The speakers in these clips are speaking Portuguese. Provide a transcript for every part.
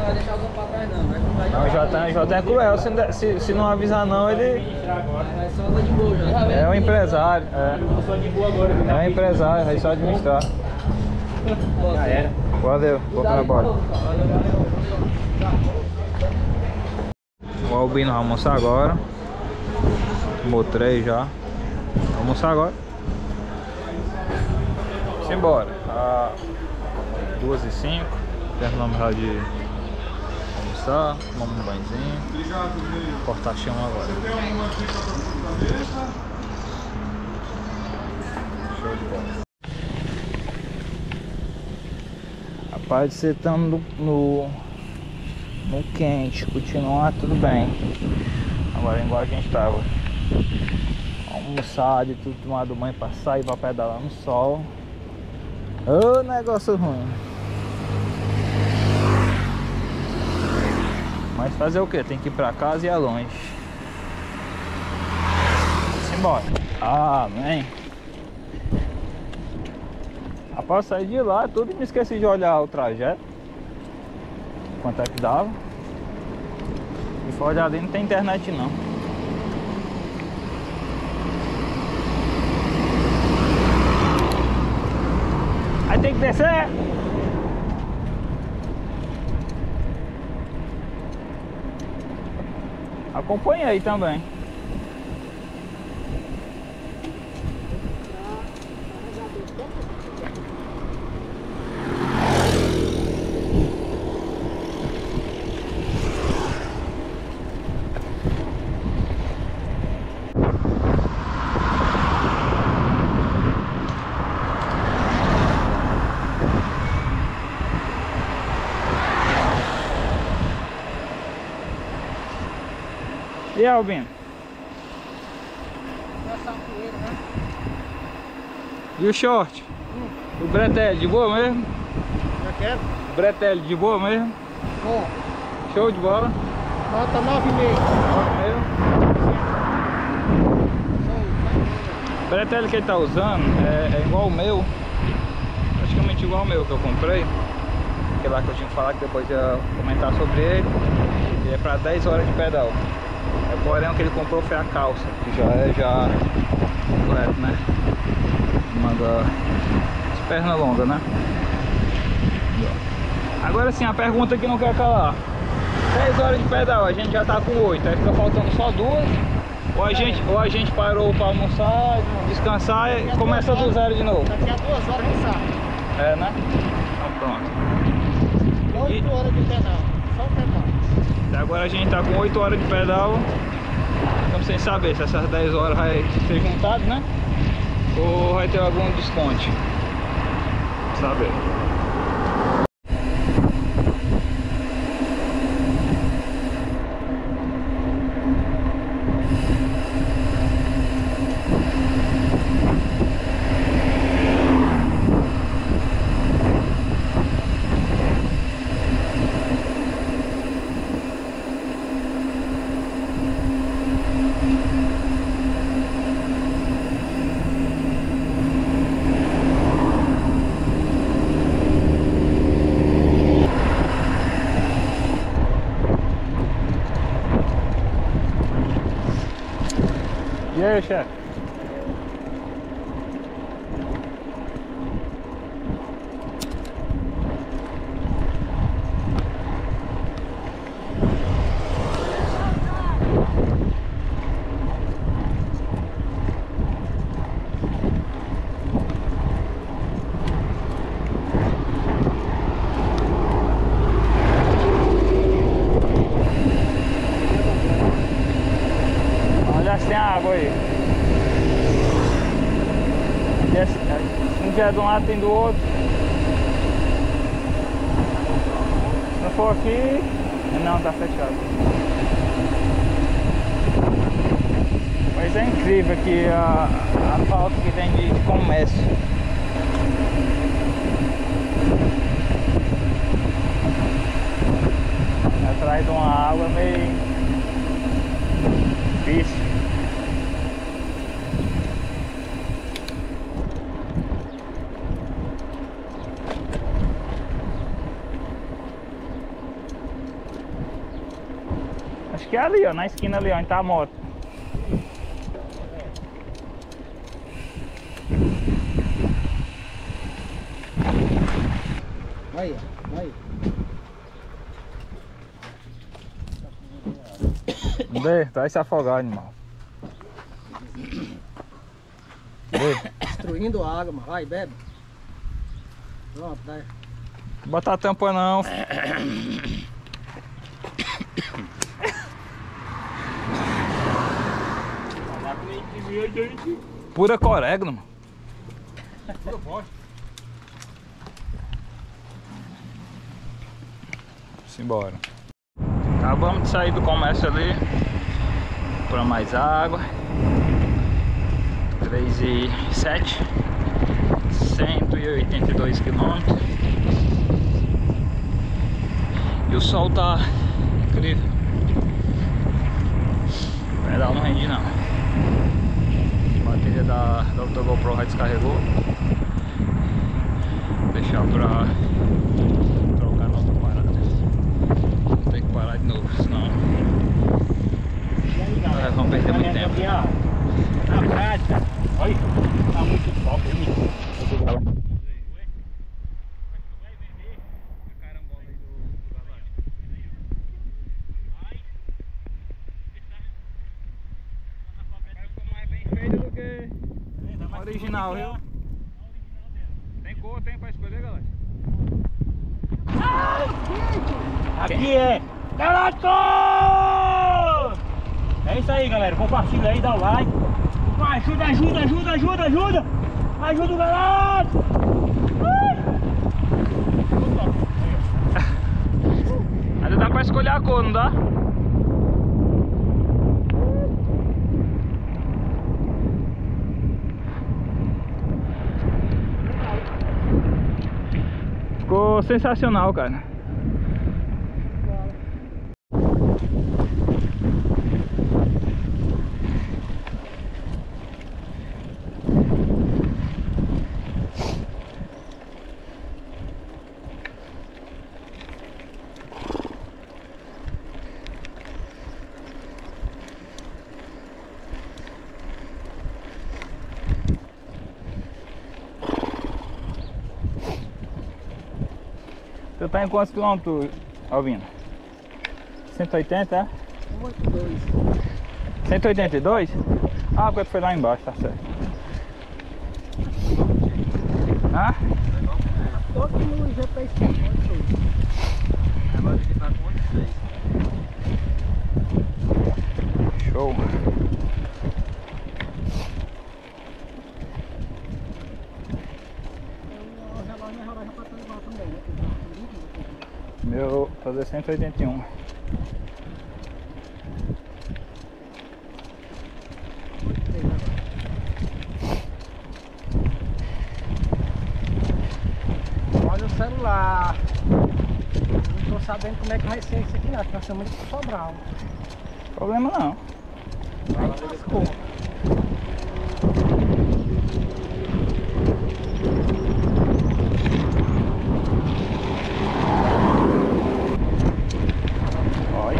vai deixar os pra trás não, vai Não, o Jota é cruel, se não avisar não, ele... Vai só anda de boa já. É um empresário, é um empresário, vai só administrar. Já era. Valeu, bom trabalho. O Albino vai almoçar agora. Tomou 3 já. Vai almoçar agora. Simbora. 2h05. Terminamos já de almoçar. Tomamos um banhozinho. Cortar chão agora. Show de bola. Rapaz, você estando no quente, continuar tudo bem. Agora igual a gente tava almoçado e tudo, tomado banho pra sair pra pedalar no sol. Ô, negócio ruim. Mas fazer o que? Tem que ir pra casa e é longe. Simbora. Amém. Rapaz, eu saí de lá tudo e me esqueci de olhar o trajeto. Quanto é que dava. E foi olhar ali, não tem internet não. Aí tem que descer. Acompanha aí também. E aí, Albino? E o short? O bretelle de boa mesmo? Já quero? Bretelle de boa mesmo? Bom. Show de bola? Nota 9,5. 9,5. O bretelle que ele tá usando é igual o meu. Praticamente igual o meu que eu comprei. Aquele lá que eu tinha que falar que depois ia comentar sobre ele. Ele é pra 10 horas de pedal. Porém o que ele comprou foi a calça, que já completo, né? Manda as pernas longas, né? Agora sim, a pergunta que não quer calar. 10 horas de pedal, a gente já tá com 8, aí fica faltando só 2. Ou a gente parou pra almoçar, descansar e começa do zero de novo. Daqui a 2 horas a gente sabe. É, né? Então pronto. 8 horas de pedal, só o pedal. Até agora a gente tá com 8 horas de pedal. Estamos sem saber se essas 10 horas vai ser juntado, né? Ou vai ter algum desconto. Saber. E aí, chefe? Olha se tem água aí. Um que é de um lado tem do outro. Se não for aqui, não, tá fechado. Mas é incrível aqui a falta que tem de comércio. Atrás de uma água meio difícil. Acho que é ali, ó, na esquina ali, ó, onde tá a moto. Vai, vai. Vê, tu vai se afogar, animal. Vê. Destruindo a água, mano. Vai, bebe. Pronto, vai. Não botar a tampa não. Pura corégano, mano. Pura bosta. Simbora. Acabamos de sair do comércio ali para mais água. 3,7, 182 quilômetros. E o sol tá incrível. O pedal não rende não. A bateria da outra GoPro já descarregou. Vou deixar pra trocar na outra parada. Vou ter que parar de novo, senão nós vamos perder muito tempo. Na prática, olha, tá muito top, hein? Original, viu? Tem cor, tem pra escolher, galera? Aqui é Galato! É isso aí, galera. Compartilha aí, dá o like. Ajuda, ajuda, ajuda, ajuda, ajuda! Ajuda o Galato! Ainda dá pra escolher a cor, não dá? Ficou sensacional, cara. Tu tá em quantos quilômetros, Alvino? 180, é? 182. 182? Ah, porque tu foi lá embaixo, tá certo. Hã? Todo no GPS. Agora aqui tá com 6. Show. Meu fazer 181. Olha o celular. Não tô sabendo como é que vai ser isso aqui, não. Nós estamos de Sobral. Problema não. Aí lascou. Olha.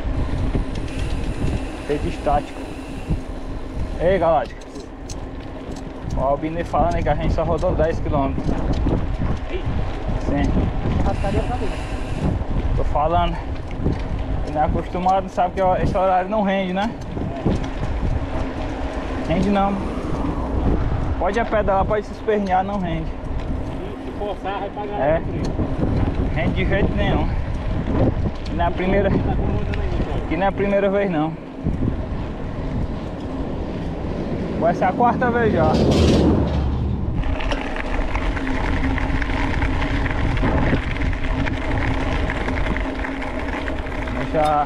Feito estático. Ei, Galáctica. O Albino falando aí que a gente só rodou 10 km. Sim. Rascaria a cabeça. Tô falando. Quem não é acostumado sabe que esse horário não rende, né? Rende não. Pode pedalar, pode se espernear, não rende. Se forçar, vai pagar. É. Rende de jeito nenhum. Que não é a primeira, que não é a primeira vez não. Vai ser a quarta vez já. Deixa.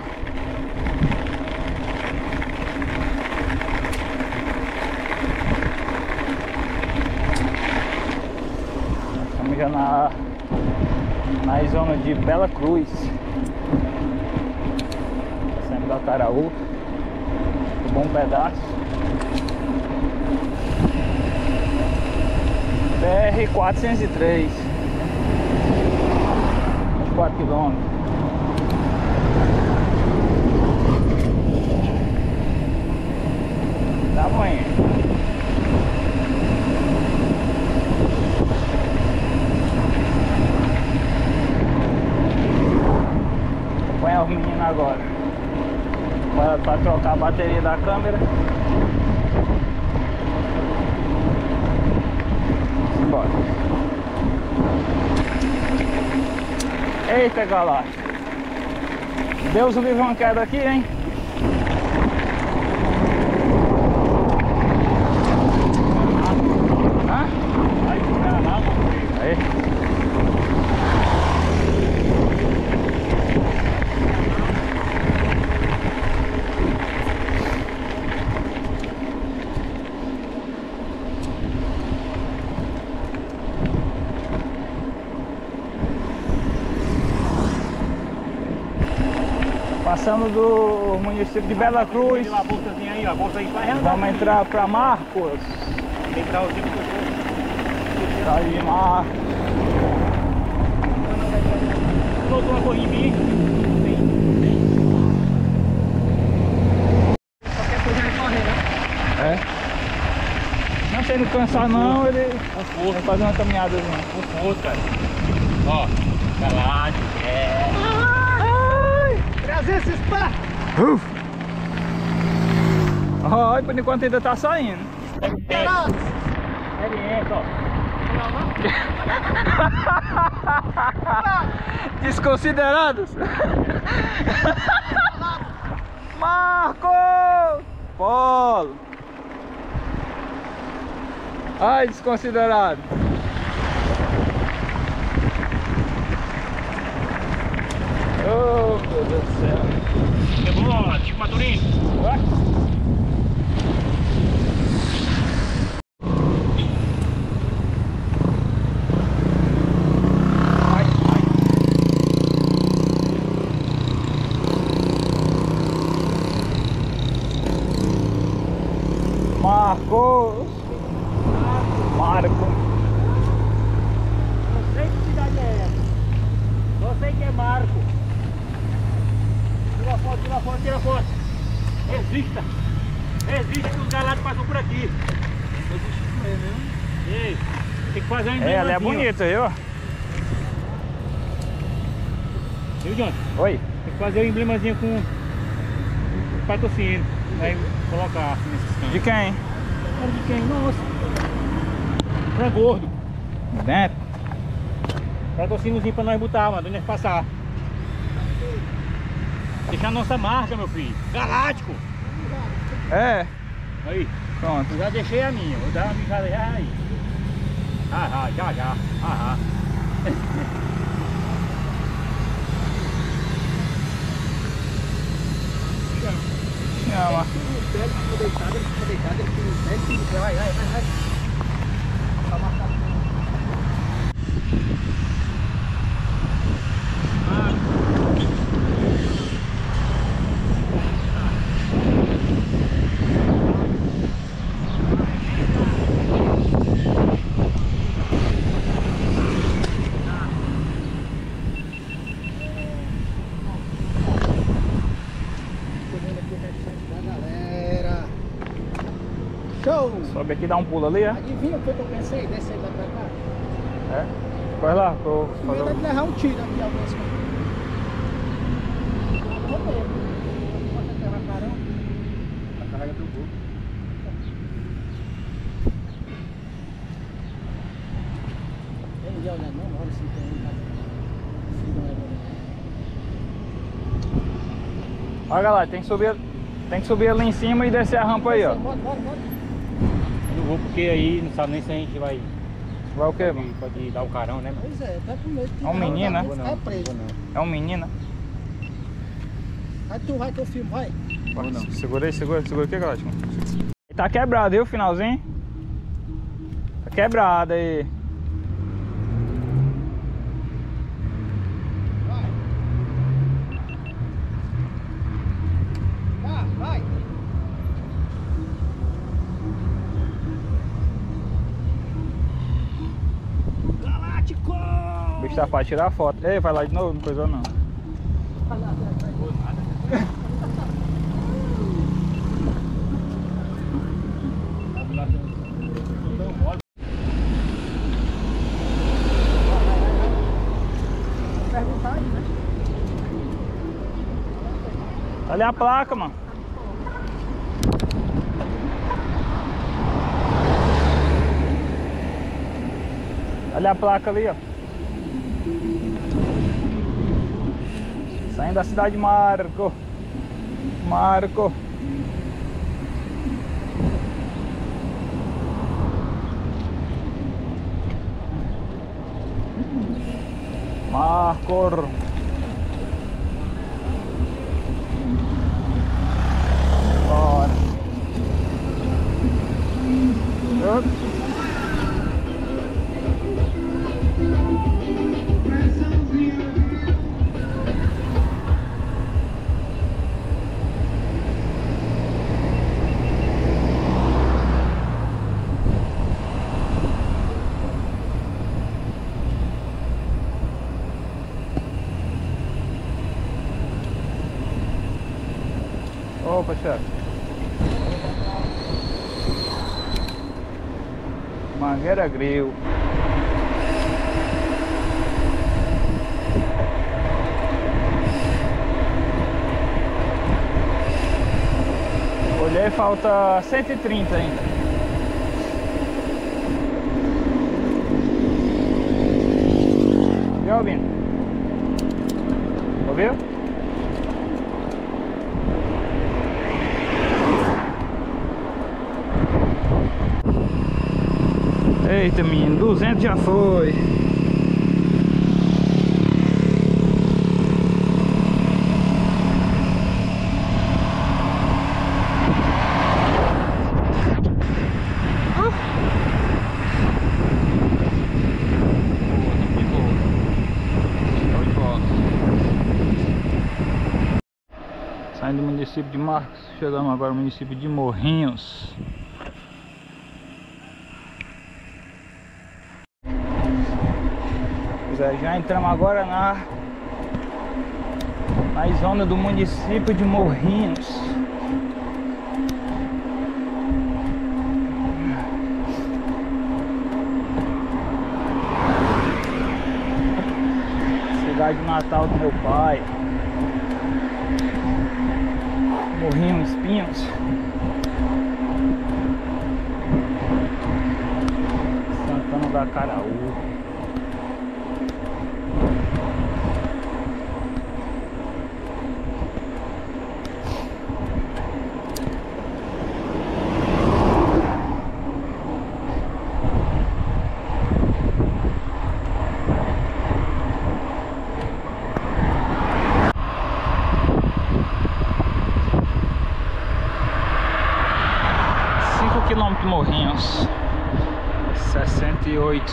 Estamos já na zona de Bela Cruz. Sempre da Caraú. Um bom pedaço. BR 403. 4 km. Tá bom, hein? Acompanhar os meninos agora. Para trocar a bateria da câmera. Bora. Eita, galáctico. Deus o livre uma queda aqui, hein? Hã? Aí. Passando do município de Bela Cruz. A bolsazinha aí, a bolsa aí vai. Vamos entrar para Marcos. Tem que dar o tempo Tá aí, Marcos. Soltou uma corrida em mim. Qualquer coisa ele corre, né? É. Não sei não cansar não, ele vai fazer uma caminhadazinha. Conforto, cara. Ó, calado, trazer esses pá! Olha, por enquanto ainda tá saindo. Experiência, ó. Desconsiderados. Marcos! Polo! Ai, desconsiderado. Oh, meu Deus do céu. Levou, Chico Maturino. Ué? Marcos! Marco! Não sei que cidade é essa. Só sei que é Marco. Tira foto, tira foto, tira foto. Resista. Resista que os galados passam por aqui. Resiste mesmo, viu? Ei, tem que fazer um emblemazinho. Ela é bonita, viu? Viu, John? Oi? Tem que fazer um emblemazinho com patrocínio. Aí colocar assim nesses cantos. De quem? Era de quem? Nossa. Pra gordo. Dentro? Patrocíniozinho pra nós botar, mano, onde nós passar. Deixar a nossa marca, meu filho. Galáctico. É. Aí. Pronto. Eu já deixei a minha. Vou dar uma mijada já aí. Já. Chama. Vai. Show! Sobe aqui e dá um pulo ali, é? Adivinha o que eu pensei? Descer lá pra cá? É? Vai lá, pra eu Com medo fazer de levar um tiro aqui, alguém assim. Vou ver. Pode aterrar carão. A carrega do burro. Tem ninguém olhando não? Olha se tem um. Olha lá, tem que subir ali em cima e descer a rampa aí, ó. Bora. Eu não vou porque aí não sabe nem se a gente vai. Vai o quê, mano? Pode dar o carão, né, mano? Pois é, tá com medo. É um menino, né? Tá preso. É um menino. Vai que eu filmo, vai. Segura aqui, Galáctico. Tá quebrado, viu, o finalzinho? Tá quebrado aí. Vai. Galáctico! O bicho tá pra tirar foto. Ei, vai lá de novo, não coisou não. perguntar, né? Olha a placa, mano. Olha a placa ali, ó. Saindo da cidade de Marco. Marco. Marco. Bora. Opa, chefe. Mangueira Grill. Olhei, falta 130 ainda. Viu, Albino? Ouviu? Eita, menino, 200 já foi. Saindo do município de Marcos, chegamos agora no município de Morrinhos. Já entramos agora na zona do município de Morrinhos. Cidade natal do meu pai. Morrinhos, Espinhos. Santana da Caraú. Quilômetro Morrinhos 68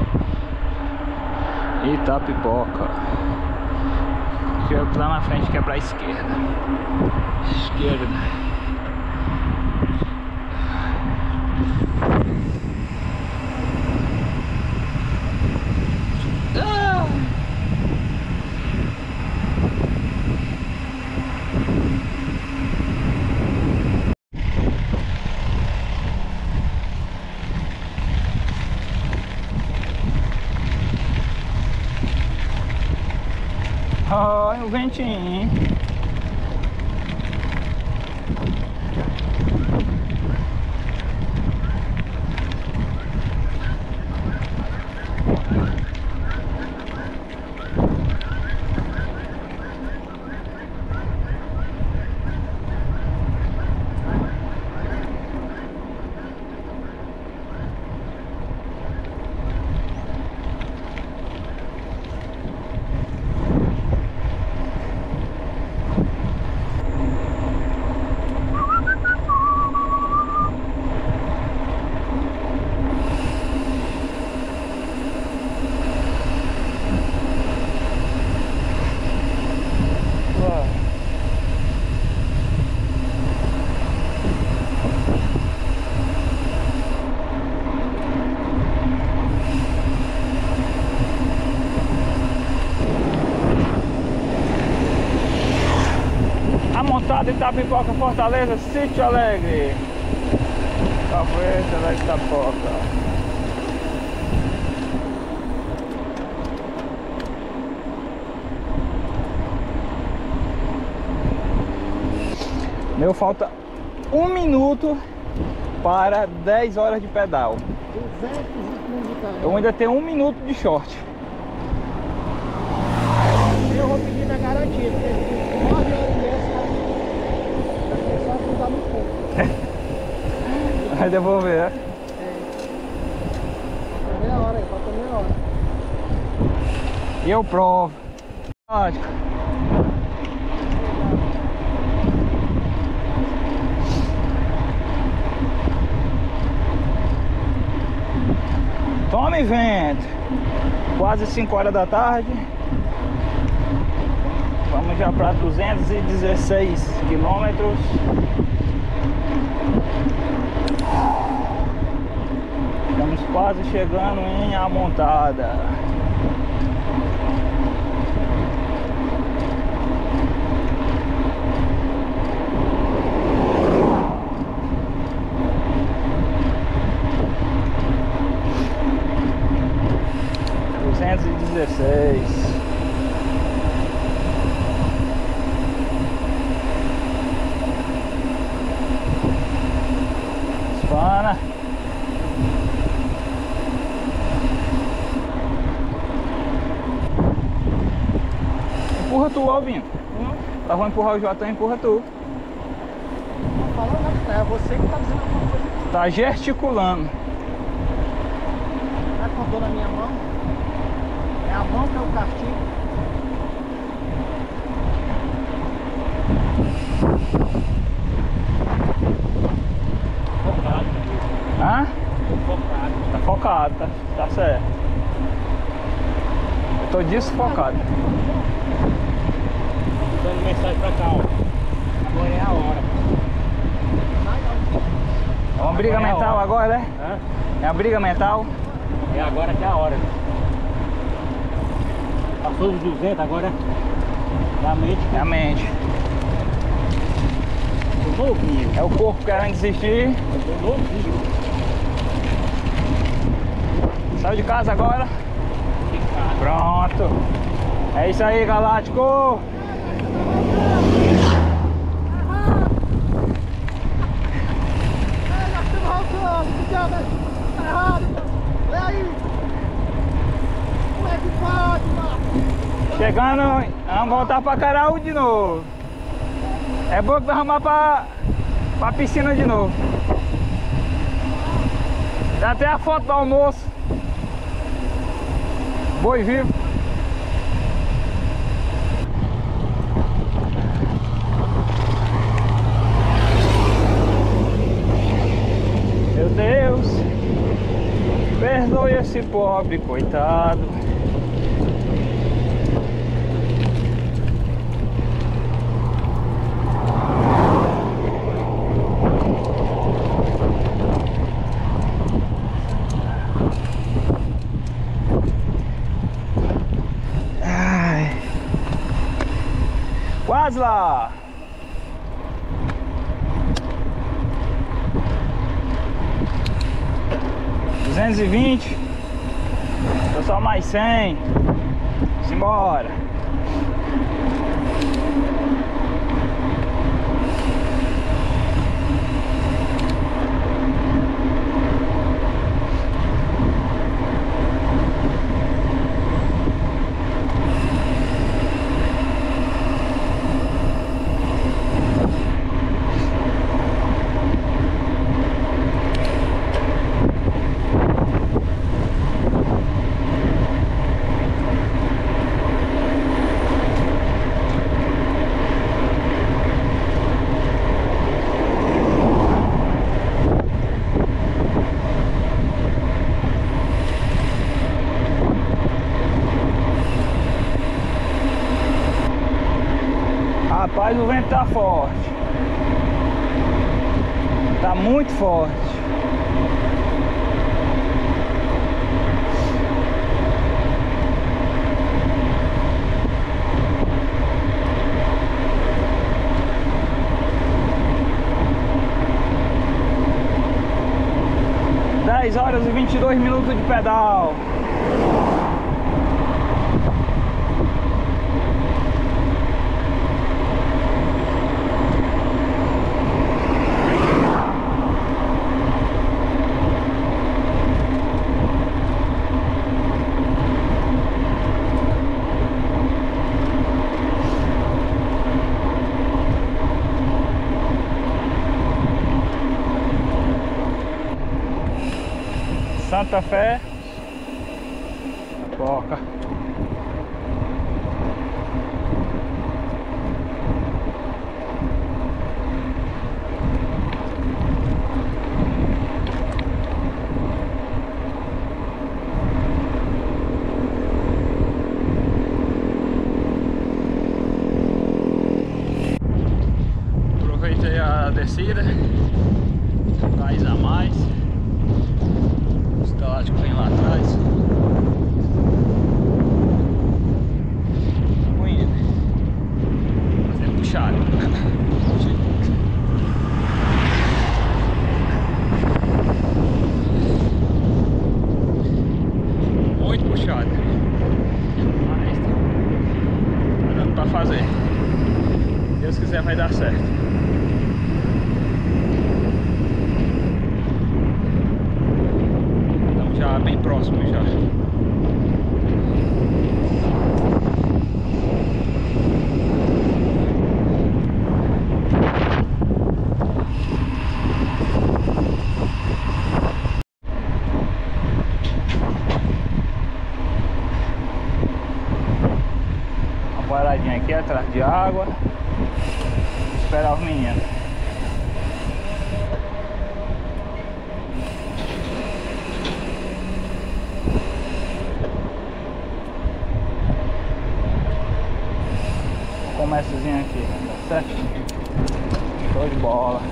Itapipoca. Lá na frente que é pra esquerda. Olha o ventinho. Montada Itapipoca, Fortaleza, Sítio Alegre. Capoeira da Itapipoca. Meu falta 1 minuto para 10 horas de pedal. 215 km. Eu ainda tenho 1 minuto de short. Eu vou pedir na garantia, porque 9 horas e 10 só ajudar muito pouco. Vai devolver. Falta meia hora aí, falta meia hora. E eu provo. Lógico. Tome vento. Quase 5 horas da tarde. Vamos já para 216 quilômetros. Estamos quase chegando em Amontada. Hispana. Empurra tu, Alvinho. Lá vou empurrar o Jotão, empurra tu. Não fala nada, é você que tá dizendo alguma coisa. Tá gesticulando. Tá com a dor na minha mão? É a mão que é o castigo. Focado. Hã? Focado. Tá focado, tá certo. Eu tô desfocado. Dando mensagem pra cá, ó. Agora é a hora. É uma briga Agora é a mental hora. agora, né? Hã? É uma briga mental. É agora que é a hora. Passou os 200, agora realmente É a mente. tô novinho. É o corpo querendo desistir. Eu tô novinho. Saiu de casa agora. Ficado. Pronto. É isso aí, Galáctico. Nós estamos voltando, que diabo é? Tá errado, mano. Olha aí. Como é que pode, mano? Chegando, vamos voltar pra Caraú de novo. É bom que nós vamos pra piscina de novo. Tem até a foto do almoço. Boi vivo. Meu Deus, perdoe esse pobre coitado. Ai. Quase lá. $220. Tô só mais 100. Simbora. Rapaz, o vento tá forte. Tá muito forte. Dez horas e 22 minutos de pedal. Santa Fé, Poca. Aproveitei a descida, mais a mais. Os galácticos vêm lá atrás. Estamos indo. Fazendo puxado. Muito puxado. Mas tá dando pra fazer. Se Deus quiser vai dar certo. Já bem próximo já. Uma paradinha aqui atrás de água. Esperar os meninos. Começozinho aqui, tá certo? Show de bola.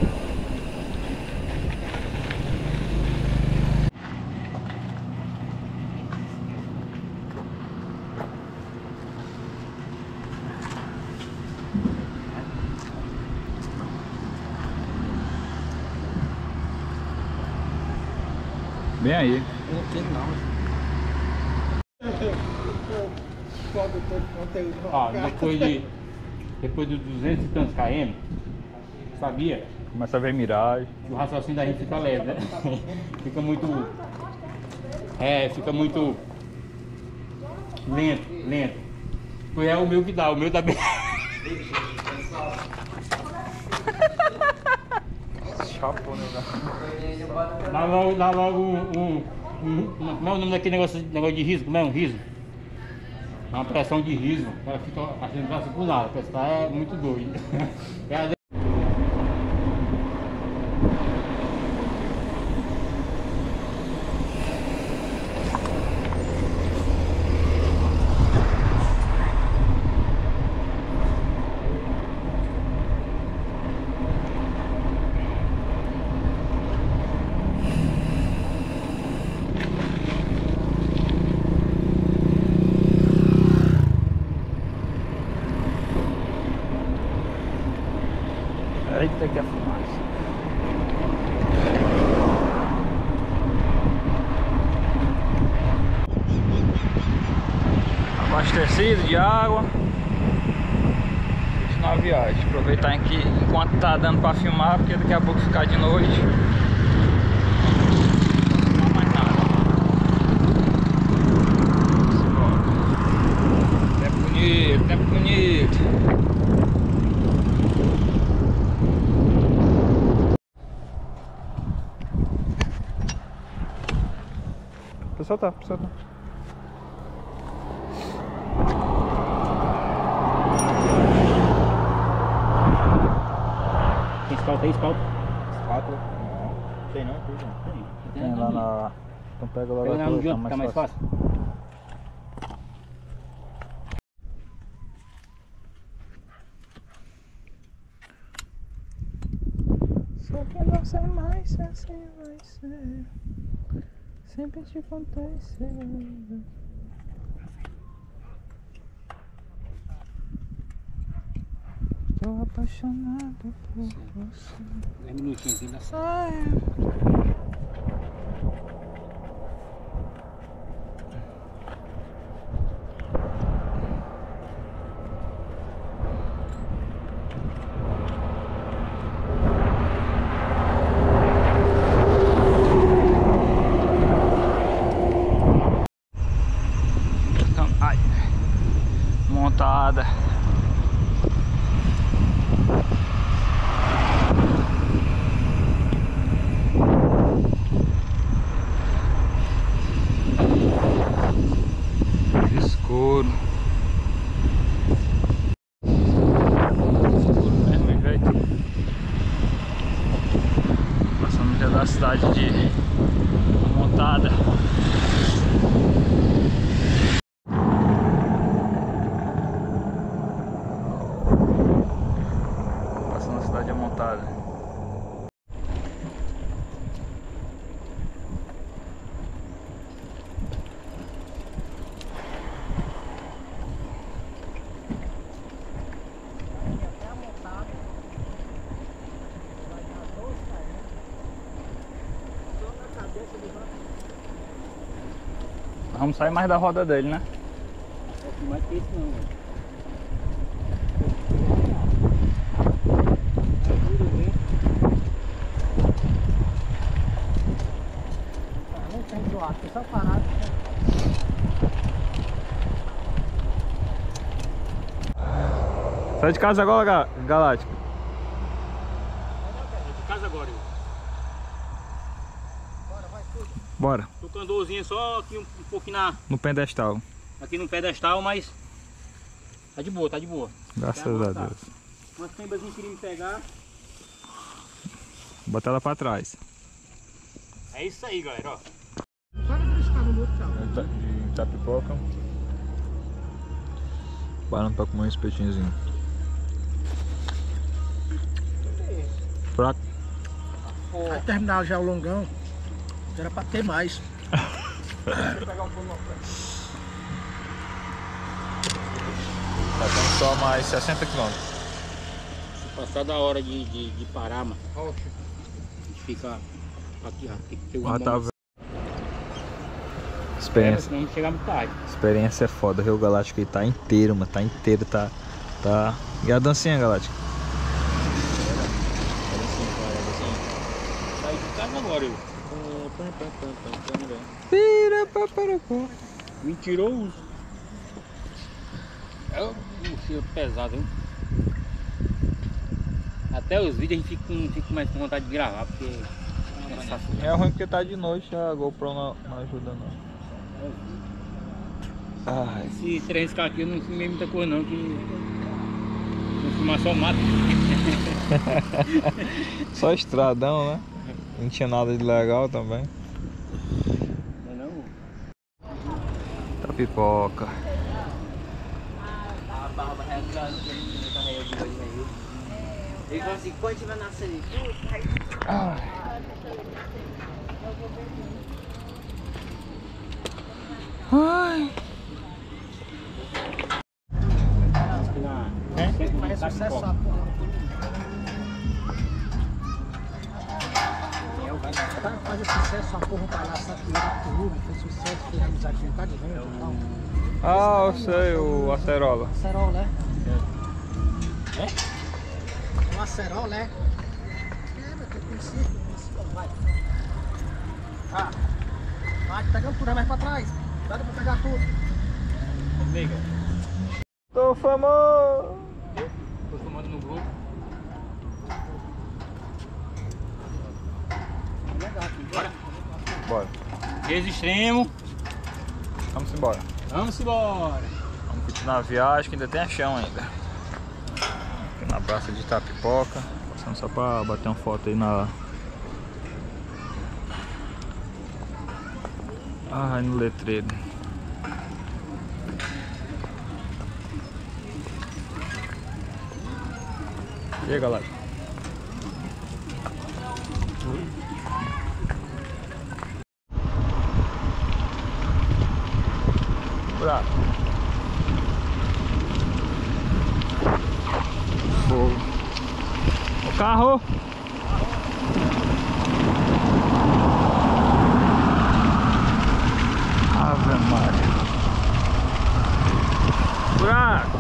Bem aí. Ó, depois de 200 e tantos km, sabia? Começa a ver miragem. O raciocínio da gente fica leve, né? Fica muito lento. Foi o meu que dá, o meu tá bem. Chapo, né? Dá logo como é o nome daquele negócio de riso? Como é um riso? Uma pressão de riso, o cara fica achando graça por nada, parece que é muito doido. Eita que é fumaça. Abastecido de água. Isso na viagem. Aproveitar aqui enquanto tá dando pra filmar, porque daqui a pouco ficar de noite. Não filmar mais nada. Tempo bonito, tempo bonito. Soltar. Tem espalda aí, espalda? Espátula? Não. Tem não, tem lá na... Então pega logo a tua, tá mais fácil. Só que não sei mais assim vai ser. Sempre te acontecer. Tô apaixonado por você. 10 minutinhos ainda. Ah, ai, montada. amontada. Passando a cidade amontada. Vamos sair mais da roda dele, né? Não vai ter isso não, velho. Não tem zoado, tem só parado. Sai de casa agora, Galáctico. De casa agora, eu. Bora. Tô com a dorzinha só aqui um pouquinho No pedestal. aqui no pedestal, mas tá de boa, tá de boa. Graças a Deus. Umas tembas não queriam me pegar. Bota ela pra trás. É isso aí, galera, ó. Só não está no outro carro. De tapipoca. Parando pra comer um espetinhozinho. Fraco. Vai terminar já o longão. Era pra ter mais. Tá tendo só mais 60 km. Se passar da hora de parar, mano. A gente fica aqui, ó. Tem que ter uma Tá mão. vendo. Experiência. Senão não chega muito tarde. Experiência é foda. O Rio Galáctico aí tá inteiro, mano. Tá inteiro, tá. E a dancinha, Galáctico? Saí de casa agora, eu. Mentiroso. É um cheiro pesado, hein? Até os vídeos a gente fica mais com vontade de gravar, porque É ruim porque tá de noite, a GoPro não ajuda não. Ai. Se arriscar aqui eu não filmei muita coisa não, que vou filmar só o mato. Só estradão, né? Não tinha nada de legal também. Não. Tapipoca. A barba realizada que ele tá aí de hoje aí. Ele falou assim, quando tiver nascendo tudo, aí... Ai. Faz sucesso só. Faz sucesso a porra pra lá, sabe? Fez sucesso, fez amizade com um cara de vento e tal. Ah, eu sei, o acerola. Acerol, né? É? Um acerol, né? É, meu, tem princípio. Vai. Ah. Vai, pegando tudo, mais pra trás. Dá pra pegar tudo. Liga. Tô famoso. Tô filmando no grupo. Legal, Bora. Bora. Peso extremo. Vamos embora. Vamos embora. Vamos continuar a viagem, que ainda tem chão ainda. Aqui na praça de Tapipoca. Passando só pra bater uma foto aí na... Ai, no letreiro. E aí, galera? Buraco. Fogo. O carro. Ave Maria. Buraco.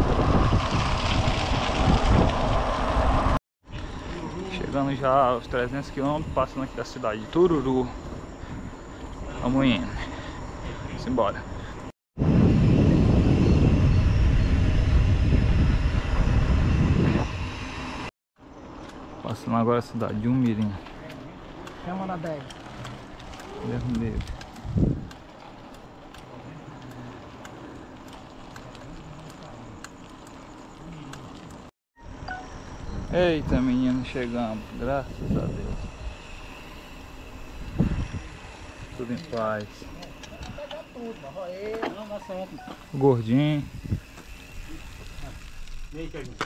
Chegando já aos 300 km, passando aqui da cidade de Tururu. Vamos indo. Vamos embora. Passando agora a cidade de Umirim. Chama na 10. Deus me livre. Eita, menino, chegamos. Graças a Deus. Tudo em paz. Não, dá certo. Gordinho. E aí, Thiaguinho?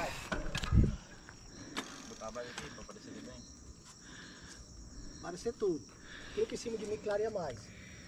Botar a base aqui pra aparecer bem. Parecer tudo. Clica em cima de mim, clareia mais.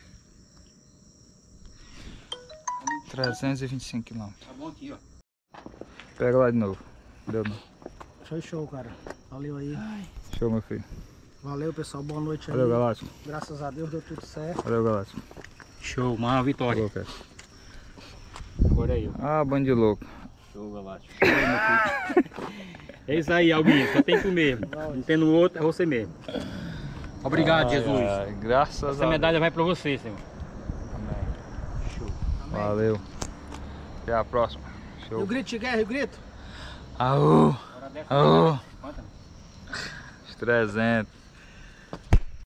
325 km. Tá bom aqui, ó. Pega lá de novo. Deu não. Show, cara. Valeu aí. Show, meu filho. Valeu, pessoal. Boa noite aí. Valeu, Galáctico. Graças a Deus deu tudo certo. Valeu, Galáctico. Show, uma vitória. Falou, cara. Agora aí, ó. Ah, bando de louco. Show, Galáctico. Show, meu filho. É isso aí, Albinho. Só tem tu mesmo. Não tendo outro, é você mesmo. Obrigado, Jesus. Ai, graças a Essa Deus. medalha vai pra você, Senhor. Amém. Show. Valeu. Até a próxima. E Show. o grito de guerra, e o grito? Aô! Hora dessa, Aô! Quanto? Os 300.